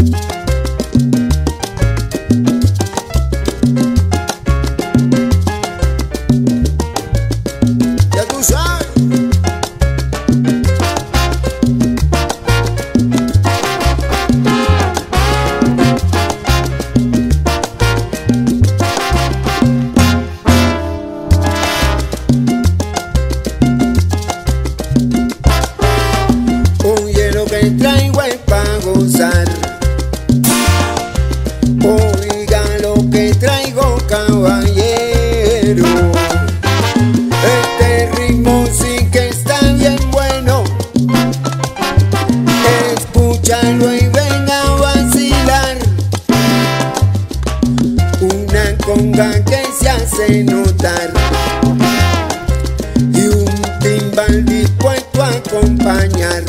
Oiga lo que traigo, caballero. Este ritmo sí que está bien bueno. Escúchalo y venga a vacilar. Una conga que se hace notar y un timbal dispuesto a acompañar.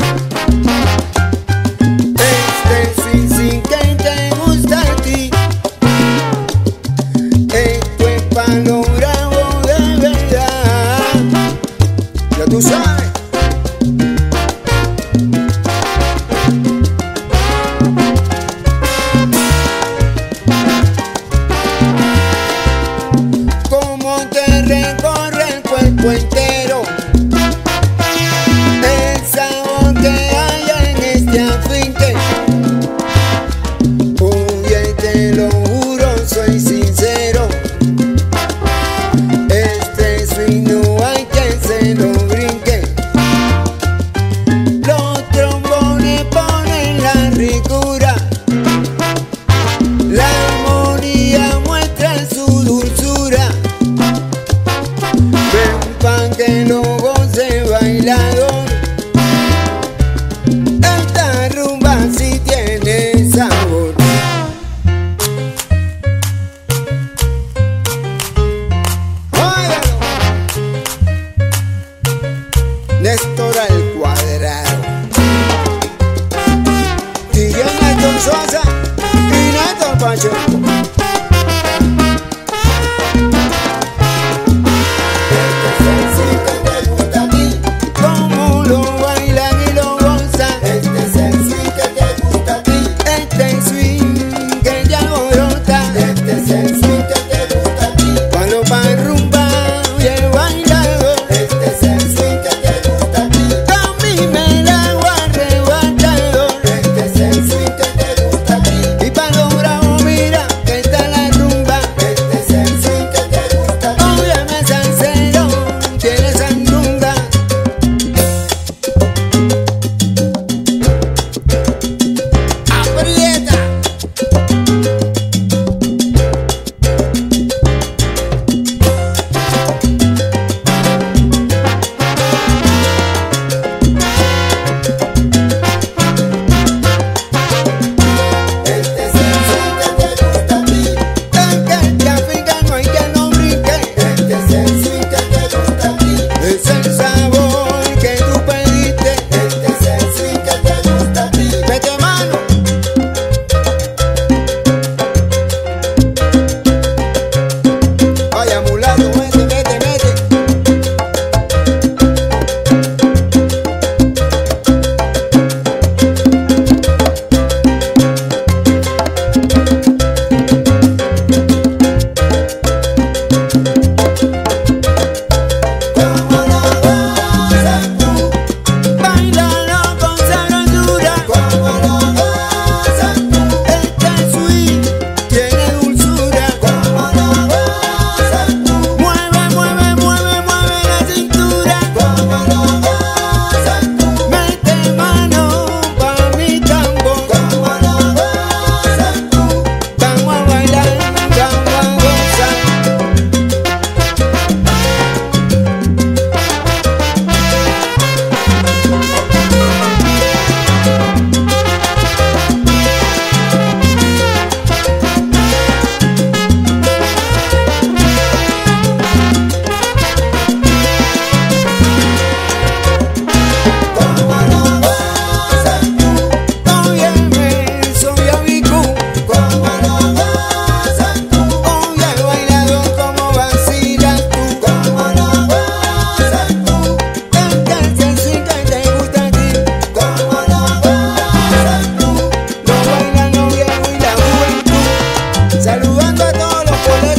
Tú sabes. Cómo te recorre el cuerpo entero, el sabor que hay en este afinque. Oye, te lo juro, soy sincero. Este swing no hay que se lo brinque. Los trombones ponen la ricura, la armonía muestra su dulzura. Ven pa' que lo goce bailador. Esta rumba sí tiene sabor. Néstor al cuadrado, DJ Néstor Sosa y Néstor Pacheco. Este es el swing que te gusta a ti, cómo lo bailan y lo gozan. Este es el swing que te gusta a ti, este swing que te alborota. Este es el swing que te gusta a ti, cuando pa' rumba y el bailador. Este es el swing que te gusta a ti, me la hago arrebatador. Este es el swing que te gusta a ti, y pa' lo bravo mira todos los colores.